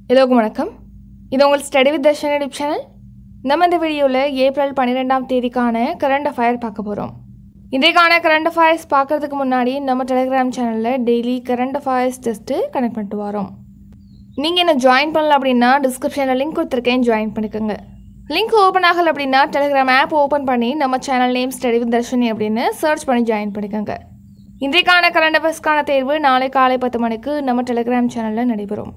எல்லோருக்கும் வணக்கம். இது உங்கள் study with Dharshini YouTube channel. நம்ம இந்த வீடியோவில் ஏப்ரல் 12ஆம் தேதிக்கான கரண்ட் அஃபயர் பார்க்க போகிறோம். இன்றைக்கான கரண்ட் அஃபயர்ஸ் பார்க்குறதுக்கு முன்னாடி நம்ம டெலிகிராம் சேனலில் daily current affairs test connect பண்ணிட்டு வரோம். நீங்கள் என்ன ஜாயின் பண்ணல அப்படின்னா டிஸ்கிரிப்ஷனில் லிங்க் கொடுத்துருக்கேன், ஜாயின் பண்ணிக்கோங்க. லிங்க் ஓப்பன் ஆகலை அப்படின்னா டெலிகிராம் ஆப் ஓப்பன் பண்ணி நம்ம channel name study with Dharshini அப்படின்னு சர்ச் பண்ணி ஜாயின் பண்ணிக்கோங்க. இன்றைக்கான கரண்ட் அஃபேர்ஸ்க்கான தேர்வு நாளை காலை 10 மணிக்கு நம்ம டெலிகிராம் சேனலில் நடைபெறும்.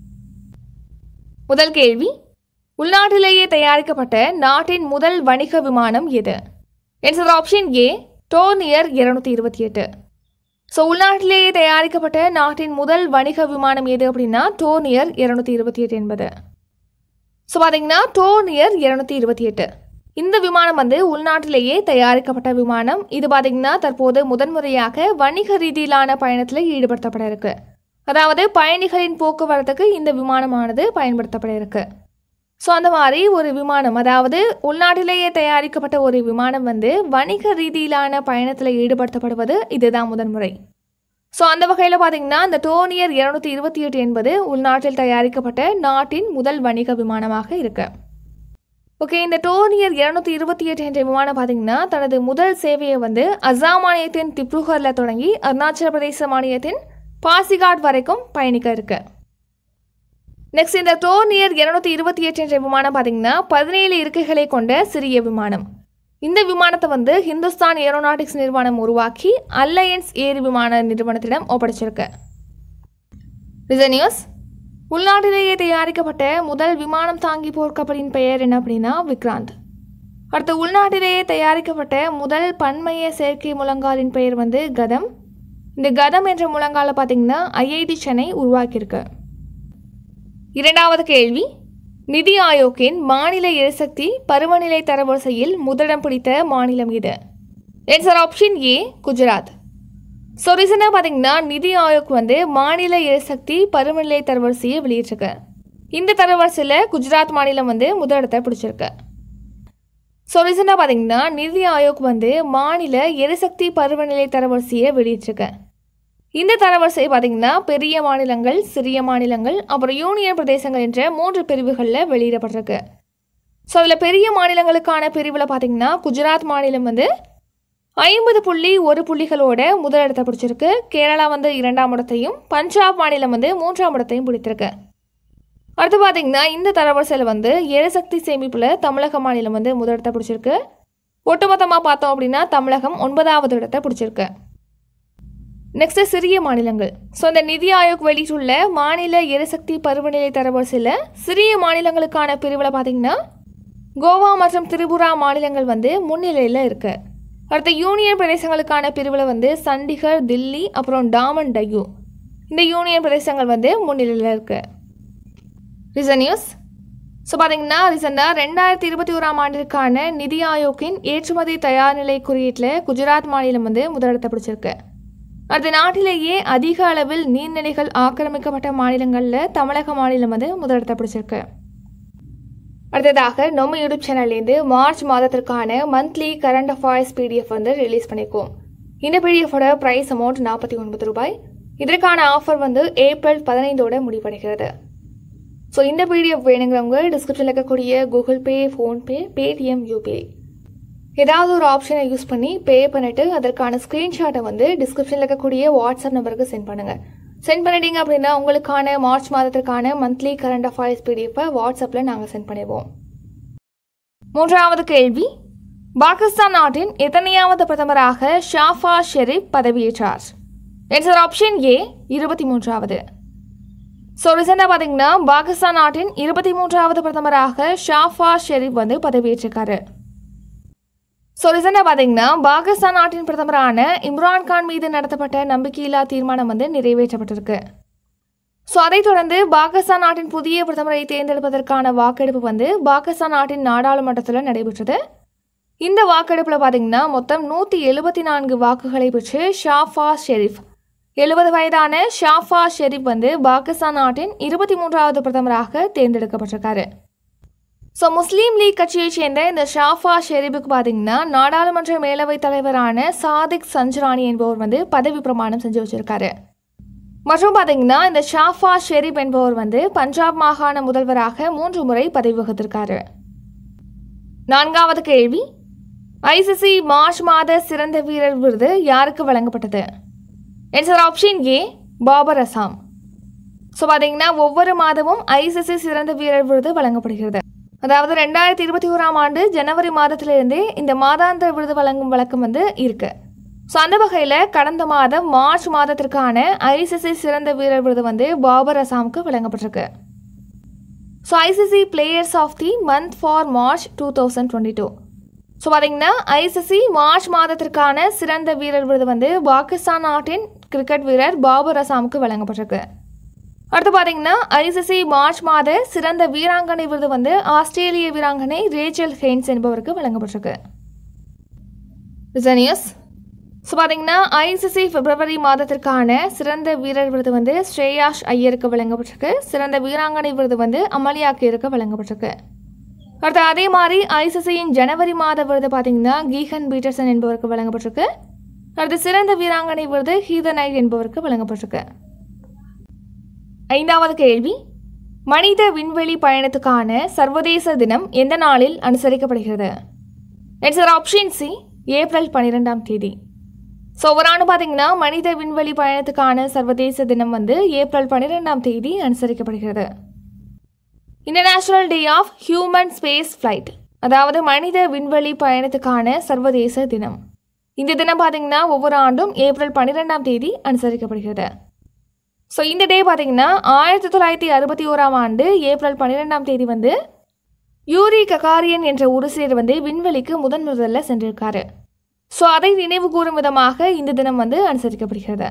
முதல் கேள்வி, உள்நாட்டிலேயே தயாரிக்கப்பட்ட நாட்டின் முதல் வணிக விமானம் எது? Answer option A, Dornier 228. So உள்நாட்டிலேயே தயாரிக்கப்பட்ட நாட்டின் முதல் வணிக விமானம் எது அப்படின்னா டோர்னியர் 228 என்பது. ஸோ பார்த்தீங்கன்னா டோர்னியர் 228 இந்த விமானம் உள்நாட்டிலேயே தயாரிக்கப்பட்ட விமானம். இது பார்த்தீங்கன்னா தற்போது முதன்முறையாக வணிக ரீதியிலான பயணத்தில் ஈடுபடுத்தப்பட இருக்கு. அதாவது பயணிகளின் போக்குவரத்துக்கு இந்த விமானமானது பயன்படுத்தப்பட இருக்கு. ஸோ அந்த மாதிரி ஒரு விமானம், அதாவது உள்நாட்டிலேயே தயாரிக்கப்பட்ட ஒரு விமானம் வணிக ரீதியிலான பயணத்தில் ஈடுபடுத்தப்படுவது இதுதான் முதன்முறை. ஸோ அந்த வகையில் பார்த்தீங்கன்னா இந்த டோர்னியர் 228 என்பது உள்நாட்டில் தயாரிக்கப்பட்ட நாட்டின் முதல் வணிக விமானமாக இருக்கு. ஓகே, இந்த டோர்னியர் 228 என்ற விமானம் பார்த்தீங்கன்னா தனது முதல் சேவையை அசாம் மாநிலத்தின் திப்ருகரில் தொடங்கி அருணாச்சல பிரதேச மாநிலத்தின் பாசிகாட் வரைக்கும் பயணிக்க இருக்கு. நெக்ஸ்ட், இந்த டோர்னியர் 228 என்ற விமானம் பார்த்தீங்கன்னா 17 இருக்கைகளை கொண்ட சிறிய விமானம். இந்த விமானத்தை ஹிந்துஸ்தான் ஏரோநாட்டிக்ஸ் நிறுவனம் உருவாக்கி அலையன்ஸ் ஏர் விமான நிறுவனத்திடம் ஒப்படைச்சிருக்கு. நியூஸ், உள்நாட்டிலேயே தயாரிக்கப்பட்ட முதல் விமானம் தாங்கி போர்க்கப்பலின் பெயர் என்ன அப்படின்னா விக்ராந்த். அடுத்து, உள்நாட்டிலேயே தயாரிக்கப்பட்ட முதல் பன்மைய செயற்கை முழங்காலின் பெயர் கதம். இந்த கதம் என்ற முழங்காலை பார்த்தீங்கன்னா ஐஐடி சென்னை உருவாக்கியிருக்கு. இரண்டாவது கேள்வி, நிதி ஆயோக்கின் மாநில எரிசக்தி பருவநிலை தரவரிசையில் முதலிடம் பிடித்த மாநிலம் இது? Answer option A, Gujarat. So ரீசனாக பார்த்தீங்கன்னா நிதி ஆயோக் மாநில எரிசக்தி பருவநிலை தரவரிசையை வெளியிட்டிருக்கு. இந்த தரவரிசையில் குஜராத் மாநிலம் முதலிடத்தை பிடிச்சிருக்கு. ஸோ ரீசனாக பார்த்தீங்கன்னா நிதி ஆயோக் மாநில எரிசக்தி பருவநிலை தரவரிசையை வெளியிட்டிருக்கு. இந்த தரவரிசை பார்த்தீங்கன்னா பெரிய மாநிலங்கள், சிறிய மாநிலங்கள், அப்புறம் யூனியன் பிரதேசங்கள் என்ற 3 பிரிவுகளில் வெளியிடப்பட்டிருக்கு. ஸோ அதில் பெரிய மாநிலங்களுக்கான பிரிவில் பார்த்தீங்கன்னா குஜராத் மாநிலம் 50.1 புள்ளிகளோட முதலிடத்தை பிடிச்சிருக்கு. கேரளா 2ஆம் இடத்தையும், பஞ்சாப் மாநிலம் 3ஆம் இடத்தையும் பிடித்திருக்கு. அடுத்து பார்த்தீங்கன்னா இந்த தரவரிசையில் எரிசக்தி சேமிப்பில் தமிழக மாநிலம் முதலிடத்தை பிடிச்சிருக்கு. ஒட்டுமொத்தமாக பார்த்தோம் அப்படின்னா தமிழகம் 9ஆவது இடத்தை பிடிச்சிருக்கு. நெக்ஸ்ட், சிறிய மாநிலங்கள். ஸோ இந்த நிதி ஆயோக் வெளியிட்டுள்ள மாநில எரிசக்தி பருவநிலை தரவரிசையில் சிறிய மாநிலங்களுக்கான பிரிவில் பார்த்தீங்கன்னா கோவா மற்றும் திரிபுரா மாநிலங்கள் முன்னிலையில் இருக்கு. அடுத்த யூனியன் பிரதேசங்களுக்கான பிரிவில் சண்டிகர், தில்லி, அப்புறம் டாமன் டையூ இந்த யூனியன் பிரதேசங்கள் முன்னிலையில் இருக்கு. நியூஸ், ஸோ பார்த்தீங்கன்னா ரீசெண்டாக 2021ஆம் ஆண்டிற்கான நிதி ஆயோக்கின் ஏற்றுமதி தயார்நிலை குறியீட்டில் குஜராத் மாநிலம் முதலிடத்தை பிடிச்சிருக்கு. அடுத்த நாட்டிலேயே அதிக அளவில் நீர்நிலைகள் ஆக்கிரமிக்கப்பட்ட மாநிலங்களில் தமிழக மாநிலம் முதலிடத்தை பிடிச்சிருக்கு. அடுத்ததாக நம்ம யூடியூப் சேனல்லேருந்து மார்ச் மாதத்திற்கான monthly current affairs PDF release பண்ணியிருக்கோம். இந்த பிடிஎஃபோட ப்ரைஸ் அமௌண்ட் 49 ரூபாய். இதற்கான ஆஃபர் ஏப்ரல் 15ஓட முடிவடைகிறது. ஸோ இந்த பிடிஎஃப் வேணுங்கிறவங்க டிஸ்கிரிப்ஷனில் இருக்கக்கூடிய Google Pay, PhonePe, Paytm UPI ஏதாவது ஒரு ஆப்ஷனை யூஸ் பண்ணி பே பண்ணிவிட்டு அதற்கான ஸ்க்ரீன்ஷாட்டை டிஸ்கிரிப்ஷனில் இருக்கக்கூடிய வாட்ஸ்அப் நம்பருக்கு சென்ட் பண்ணுங்கள். சென்ட் பண்ணிட்டீங்க அப்படின்னா உங்களுக்கான மார்ச் மாதத்திற்கான மந்த்லி கரண்ட் அஃபேர்ஸ் பிடிஎஃபை வாட்ஸ்அப்பில் நாங்கள் சென்ட் பண்ணிடுவோம். மூன்றாவது கேள்வி, பாகிஸ்தான் நாட்டின் எத்தனையாவது பிரதமராக ஷாஃபாஸ் ஷெரீப் பதவியேற்றார்? ஆன்சர் ஆப்ஷன் ஏ, 23வது. ஸோ ரீசெண்டாக பார்த்தீங்கன்னா பாகிஸ்தான் நாட்டின் 23வது பிரதமராக ஷாஃபாஸ் ஷெரீப் பதவியேற்றிருக்காரு. ஸோ ரீசெண்டாக பார்த்தீங்கன்னா பாகிஸ்தான் நாட்டின் பிரதமரான இம்ரான்கான் மீது நடத்தப்பட்ட நம்பிக்கையில்லா தீர்மானம் நிறைவேற்றப்பட்டிருக்கு. ஸோ அதைத் தொடர்ந்து பாகிஸ்தான் நாட்டின் புதிய பிரதமரை தேர்ந்தெடுப்பதற்கான வாக்கெடுப்பு பாகிஸ்தான் நாட்டின் நாடாளுமன்றத்தில் நடைபெற்றது. இந்த வாக்கெடுப்பில் பார்த்தீங்கன்னா மொத்தம் 174 வாக்குகளை பெற்று ஷாஃபாஸ் ஷெரீப் 70 வயதான ஷாஃபாஸ் ஷெரீப் பாகிஸ்தான் நாட்டின் 23வது பிரதமராக தேர்ந்தெடுக்கப்பட்டிருக்காரு. ஸோ முஸ்லீம் லீக் கட்சியைச் சேர்ந்த இந்த ஷாஃபாஸ் ஷெரீப்புக்கு பார்த்தீங்கன்னா நாடாளுமன்ற மேலவைத் தலைவரான சாதிக் சஞ்சுரானி என்பவர் பதவி பிரமாணம் செஞ்சு வச்சிருக்காரு. மற்றும் பார்த்தீங்கன்னா இந்த ஷாஃபா ஷெரீப் என்பவர் வந்து பஞ்சாப் மாகாண முதல்வராக 3 முறை பதவி வகித்திருக்காரு. 4வது கேள்வி, ஐசிசி மார்ச் மாத சிறந்த வீரர் விருது யாருக்கு வழங்கப்பட்டது? Answer option A, Babar Azam. So பார்த்தீங்கன்னா ஒவ்வொரு மாதமும் ஐசிசி சிறந்த வீரர் விருது வழங்கப்படுகிறது. அதாவது 2021ஆம் ஆண்டு ஜனவரி மாதத்திலிருந்தே இந்த மாதாந்திர விருது வழங்கும் வழக்கம் வந்து இருக்கு. ஸோ அந்த வகையில் கடந்த மாதம் மார்ச் மாதத்திற்கான ஐசிசி சிறந்த வீரர் விருது வந்து பாபர் அசாமுக்கு வழங்கப்பட்டிருக்கு. So ICC players of the month for March 2022. So பார்த்தீங்கன்னா ஐசிசி மார்ச் மாதத்திற்கான சிறந்த வீரர் விருது வந்து பாகிஸ்தான் நாட்டின் கிரிக்கெட் வீரர் பாபர் அசாமுக்கு வழங்கப்பட்டிருக்கு. அடுத்து பார்த்தீங்கன்னா ஐசிசி மார்ச் மாத சிறந்த வீராங்கனை விருது வந்து ஆஸ்திரேலிய வீராங்கனை ரேச்சல் ஹெய்ன்ஸ் என்பவருக்கு வழங்கப்பட்டிருக்கு. ஸோ பார்த்தீங்கன்னா ஐசிசி பிப்ரவரி மாதத்திற்கான சிறந்த வீரர் விருது வந்து ஸ்ரேயாஷ் ஐயருக்கு வழங்கப்பட்டிருக்கு. சிறந்த வீராங்கனை விருது வந்து அமலியா கேருக்கு வழங்கப்பட்டிருக்கு. அடுத்து அதே மாதிரி ஐசிசியின் ஜனவரி மாத விருது பார்த்தீங்கன்னா கீகன் பீட்டர்சன் என்பவருக்கு வழங்கப்பட்டிருக்கு. அடுத்து சிறந்த வீராங்கனை விருது ஹீதர் நைட் என்பவருக்கு வழங்கப்பட்டிருக்கு. 5வது கேள்வி, மனித விண்வெளி பயணத்துக்கான சர்வதேச தினம் எந்த நாளில் அனுசரிக்கப்படுகிறது? ஆன்சர் ஆப்ஷன் சி, ஏப்ரல் 12ஆம் தேதி. ஸோ ஒரு ஆண்டு பார்த்தீங்கன்னா மனித விண்வெளி பயணத்துக்கான சர்வதேச தினம் வந்து ஏப்ரல் 12ஆம் தேதி அனுசரிக்கப்படுகிறது. International day of human space flight, அதாவது மனித விண்வெளி பயணத்துக்கான சர்வதேச தினம். இந்த தினம் பார்த்தீங்கன்னா ஒவ்வொரு ஆண்டும் ஏப்ரல் 12ஆம் தேதி அனுசரிக்கப்படுகிறது. ஸோ இந்த டே பார்த்தீங்கன்னா 1961ஆம் ஆண்டு ஏப்ரல் 12ஆம் தேதி வந்து யூரி ககாரியன் என்ற ஒரு சிலர் வந்து விண்வெளிக்கு முதல்ல சென்றிருக்காரு. ஸோ அதை நினைவு கூறும் விதமாக இந்த தினம் வந்து அனுசரிக்கப்படுகிறது.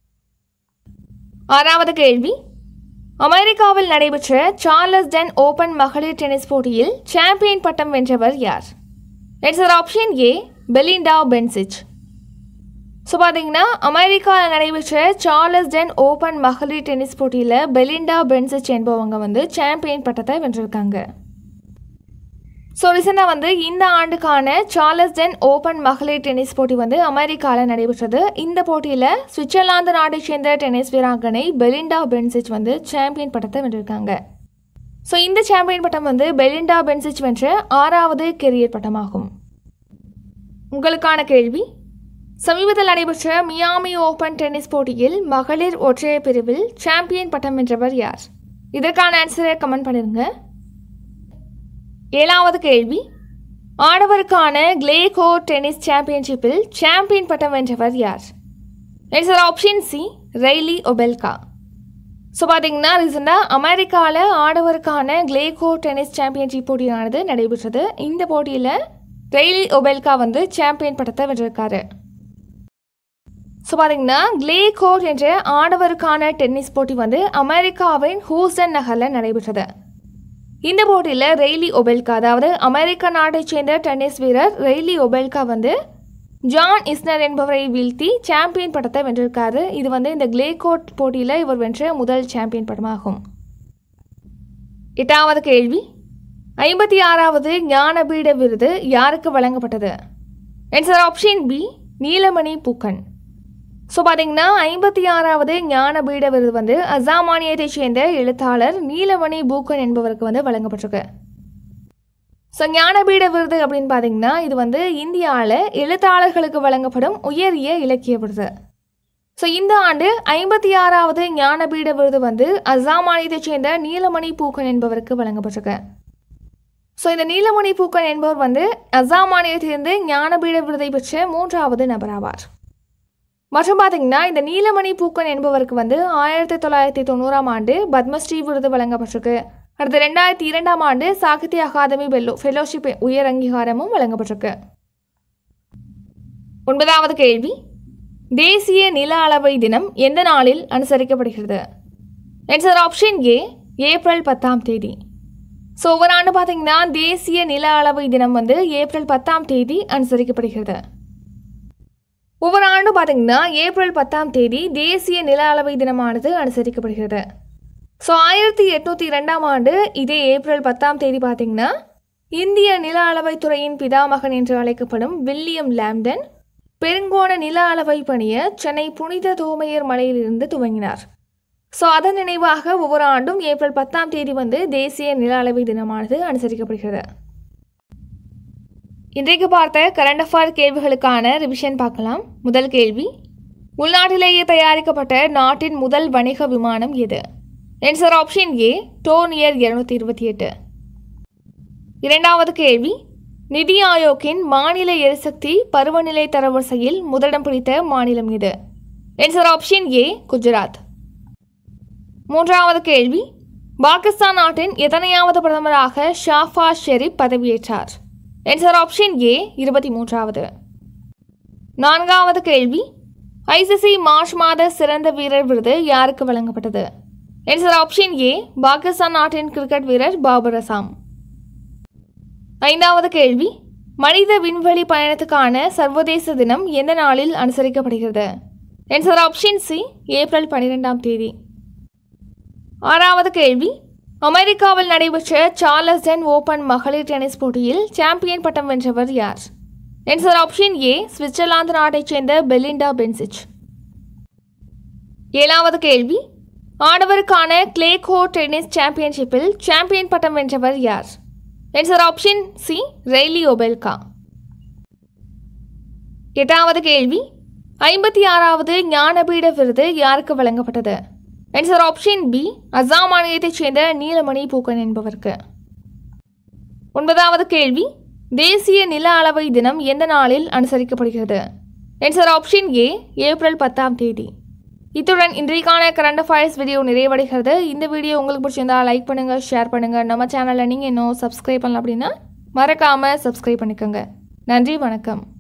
6வது கேள்வி, அமெரிக்காவில் நடைபெற்ற சார்லஸ் டென் ஓபன் மகளிர் டென்னிஸ் போட்டியில் சாம்பியன் பட்டம் வென்றவர் யார்? Answer option A, Belinda Bencic. So பார்த்தீங்கன்னா அமெரிக்காவில் நடைபெற்ற சார்லஸ் டென் ஓபன் மகளிர் டென்னிஸ் போட்டியில் பெலிண்டா பென்சிச் என்பவங்க வந்து சாம்பியன் பட்டத்தை வென்றிருக்காங்க. ஸோ ரீசெண்டாக வந்து இந்த ஆண்டுக்கான சார்லஸ் டென் ஓபன் மகளிர் டென்னிஸ் போட்டி வந்து அமெரிக்காவில் நடைபெற்றது. இந்த போட்டியில் சுவிட்சர்லாந்து நாட்டை சேர்ந்த டென்னிஸ் வீராங்கனை பெலிண்டா பென்சிச் வந்து சாம்பியன் பட்டத்தை வென்றிருக்காங்க. ஸோ இந்த சாம்பியன் பட்டம் வந்து பெலிண்டா பென்சிச் வென்ற 6வது கெரியர் பட்டமாகும். உங்களுக்கான கேள்வி, சமீபத்தில் நடைபெற்ற மியாமி ஓபன் டென்னிஸ் போட்டியில் மகளிர் ஒற்றையர் பிரிவில் சாம்பியன் பட்டம் வென்றவர் யார்? இதற்கான ஆன்சரை கமெண்ட் பண்ணிருங்க. 7வது கேள்வி, ஆடவருக்கான கிளேகோ டென்னிஸ் சாம்பியன்ஷிப்பில் சாம்பியன் பட்டம் வென்றவர் யார்? Answer option C, Reilly Opelka. So பார்த்தீங்கன்னா ரீசெண்டாக அமெரிக்காவில் ஆடவருக்கான கிளேகோ டென்னிஸ் சாம்பியன்ஷிப் போட்டியானது நடைபெற்றது. இந்த போட்டியில் ரெய்லி ஒபெல்கா வந்து சாம்பியன் பட்டத்தை வென்றிருக்காரு. ஸோ பார்த்தீங்கன்னா கிளேகோட் என்ற ஆடவருக்கான டென்னிஸ் போட்டி வந்து அமெரிக்காவின் ஹூஸ்டன் நகரில் நடைபெற்றது. இந்த போட்டியில் ரெய்லி ஒபெல்கா, அதாவது அமெரிக்க நாட்டைச் சேர்ந்த டென்னிஸ் வீரர் ரெய்லி ஒபெல்கா வந்து ஜான் இஸ்னர் என்பவரை வீழ்த்தி சாம்பியன் பட்டத்தை வென்றிருக்காரு. இது வந்து இந்த கிளேகோட் போட்டியில் இவர் வென்ற முதல் சாம்பியன் பட்டமாகும். 8வது கேள்வி, 56வது ஞானபீட விருது யாருக்கு வழங்கப்பட்டது? Answer option B, Nilmani Phookan. So பார்த்தீங்கன்னா 56வது ஞானபீட விருது வந்து அசாம் மாநிலத்தைச் சேர்ந்த எழுத்தாளர் நீலமணி பூக்கன் என்பவருக்கு வந்து வழங்கப்பட்டிருக்கு. ஸோ ஞானபீட விருது அப்படின்னு பார்த்தீங்கன்னா இது வந்து இந்தியாவில் எழுத்தாளர்களுக்கு வழங்கப்படும் உயரிய இலக்கிய விருது. ஸோ இந்த ஆண்டு 56வது ஞானபீட விருது வந்து அசாம் மாநிலத்தைச் சேர்ந்த நீலமணி பூக்கன் என்பவருக்கு வழங்கப்பட்டிருக்கு. ஸோ இந்த நீலமணி பூக்கன் என்பவர் வந்து அசாம் மாநிலத்திலிருந்து ஞானபீட விருதை பெற்ற 3வது நபராவார். மற்றும் பார்த்தீங்கன்னா இந்த நீலமணி பூக்கன் என்பவருக்கு வந்து 1990ஆம் ஆண்டு பத்மஸ்ரீ விருது வழங்கப்பட்டிருக்கு. அடுத்து 2002ஆம் ஆண்டு சாகித்ய அகாதமி ஃபெலோஷிப் உயர் அங்கீகாரமும் வழங்கப்பட்டிருக்கு. 9வது கேள்வி, தேசிய நில அளவை தினம் எந்த நாளில் அனுசரிக்கப்படுகிறது? ஆன்சர் ஆப்ஷன் ஏ, ஏப்ரல் 10ஆம் தேதி. ஸோ ஒவ்வொரு ஆண்டு பார்த்தீங்கன்னா தேசிய நில அளவை தினம் வந்து ஏப்ரல் 10ஆம் தேதி அனுசரிக்கப்படுகிறது. ஒவ்வொரு ஆண்டும் பார்த்தீங்கன்னா ஏப்ரல் 10ஆம் தேதி தேசிய நில அளவை தினமானது அனுசரிக்கப்படுகிறது. ஸோ 1802ஆம் ஆண்டு இதே ஏப்ரல் 10ஆம் தேதி பார்த்தீங்கன்னா இந்திய நில அளவைத்துறையின் பிதாமகன் என்று அழைக்கப்படும் வில்லியம் லாம்டன் பெருங்கோண நில அளவை பணியை சென்னை புனித தோமையர் மலையிலிருந்து துவங்கினார். ஸோ அதன் நினைவாக ஒவ்வொரு ஆண்டும் ஏப்ரல் 10ஆம் தேதி வந்து தேசிய நில அளவை தினமானது அனுசரிக்கப்படுகிறது. இன்றைக்கு பார்த்த கரண்ட் அஃபேர் கேள்விகளுக்கான ரிவிஷன் பார்க்கலாம். முதல் கேள்வி, உள்நாட்டிலேயே தயாரிக்கப்பட்ட நாட்டின் முதல் வணிக விமானம் எது? Answer option A, Dornier 228. இரண்டாவது கேள்வி, நிதி ஆயோக்கின் மாநில எரிசக்தி பருவநிலை தரவரிசையில் முதலிடம் பிடித்த மாநிலம் எது? Answer option A, Gujarat. மூன்றாவது கேள்வி, பாகிஸ்தான் நாட்டின் எத்தனையாவது பிரதமராக ஷாஃபாஸ் ஷெரீப் பதவியேற்றார்? ஆன்சர் ஆப்ஷன் ஏ, 23வது. நான்காவது கேள்வி, ஐசிசி மார்ச் மாத சிறந்த வீரர் விருது யாருக்கு வழங்கப்பட்டது? ஆன்சர் ஆப்ஷன் ஏ, பாகிஸ்தான் நாட்டின் கிரிக்கெட் வீரர் பாபர் அசாம். ஐந்தாவது கேள்வி, மனித விண்வெளி பயணத்துக்கான சர்வதேச தினம் எந்த நாளில் அனுசரிக்கப்படுகிறது? ஆன்சர் ஆப்ஷன் சி, ஏப்ரல் 12ஆம் தேதி. ஆறாவது கேள்வி, அமெரிக்காவில் நடைபெற்ற சார்லஸ்டன் ஓபன் மகளிர் டென்னிஸ் போட்டியில் சாம்பியன் பட்டம் வென்றவர் யார்? ஆன்சர் ஆப்ஷன் ஏ, சுவிட்சர்லாந்து நாட்டைச் சேர்ந்த பெலிண்டா பென்சிச். ஏழாவது கேள்வி, ஆடவருக்கான கிளே கோர்ட் டென்னிஸ் சாம்பியன்ஷிப்பில் சாம்பியன் பட்டம் வென்றவர் யார்? Answer option C, Reilly Opelka. எட்டாவது கேள்வி, 56வது ஞானபீட விருது யாருக்கு வழங்கப்பட்டது? ஆன்சர் ஆப்ஷன் பி, அசாம் மாநிலத்தைச் சேர்ந்த நீலமணி பூக்கன் என்பவருக்கு. ஒன்பதாவது கேள்வி, தேசிய நில அளவை தினம் எந்த நாளில் அனுசரிக்கப்படுகிறது? ஆன்சர் ஆப்ஷன் ஏ, ஏப்ரல் 10ஆம் தேதி. இத்துடன் இன்றைக்கான கரண்ட் அஃபேர்ஸ் வீடியோ நிறைவடைகிறது. இந்த வீடியோ உங்களுக்கு பிடிச்சிருந்தா லைக் பண்ணுங்கள், ஷேர் பண்ணுங்கள். நம்ம சேனலில் நீங்கள் இன்னும் சப்ஸ்கிரைப் பண்ணல அப்படின்னா மறக்காமல் சப்ஸ்கிரைப் பண்ணிக்கோங்க. நன்றி, வணக்கம்.